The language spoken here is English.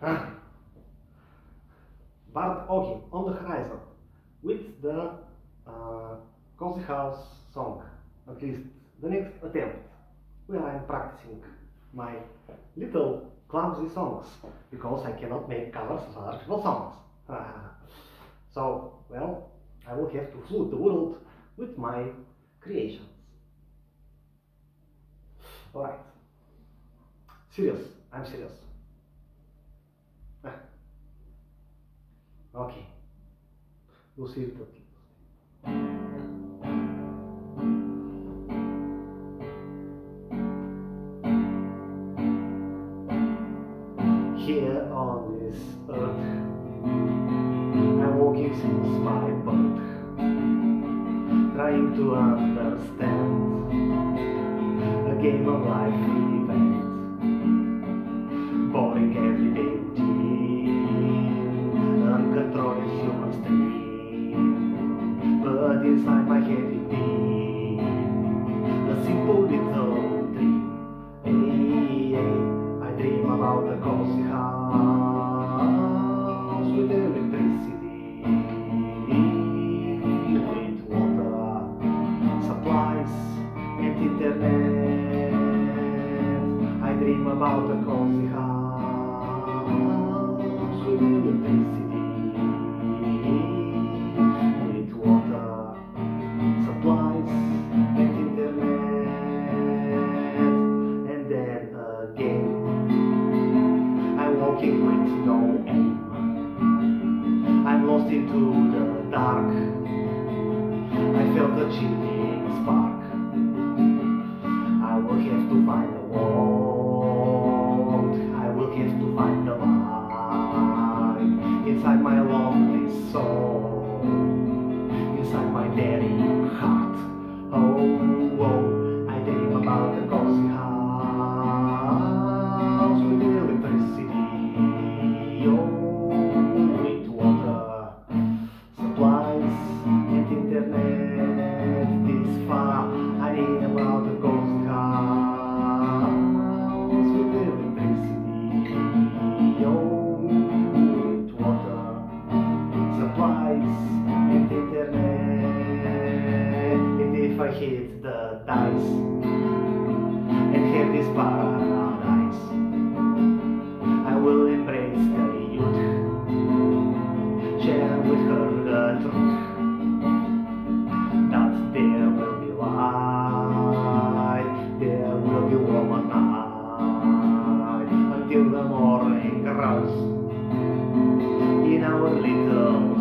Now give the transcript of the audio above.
But okay, on the horizon, with the Cosy House song, at least the next attempt, where I'm practicing my little clumsy songs, because I cannot make covers of other people's songs. So, well, I will have to flood the world with my creations. Alright. Serious, I'm serious. Okay. We'll see it. Here on this earth, I'm walking since my birth, trying to understand a game of life event, boring everyday routine, uncontrolled human stream, but inside my head it beats a simple little dream. I dream about a cozy house with electricity, with water supplies and internet. I dream about a cozy house with electricity, with water supplies and internet. And then again, I'm walking with no aim. I'm lost into the dark. I felt a chilling spark. I will have to find the world. I will have to find the light inside my lonely soul, inside my daring heart. Oh, oh, I dream about a cozy house with electricity, oh, with water supplies and internet. This far, I dream about a cozy house with electricity, oh, with water supplies and internet. And if I hit the dice and have this paradise, I will embrace the youth, share with her the truth, that there will be light, there will be warm at night, until the morning rouse in our little